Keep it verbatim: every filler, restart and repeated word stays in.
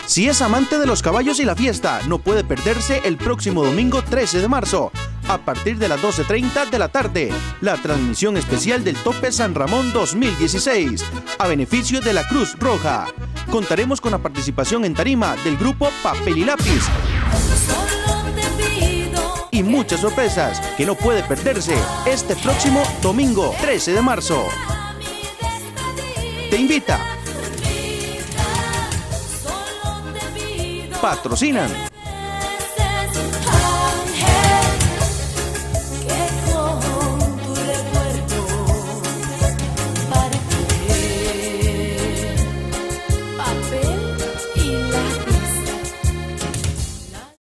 Si es amante de los caballos y la fiesta, no puede perderse el próximo domingo trece de marzo, a partir de las doce treinta de la tarde, la transmisión especial del Tope San Ramón dos mil dieciséis, a beneficio de la Cruz Roja. Contaremos con la participación en tarima del grupo Papel y Lápiz y muchas sorpresas que no puede perderse este próximo domingo trece de marzo. Te invita. Patrocinan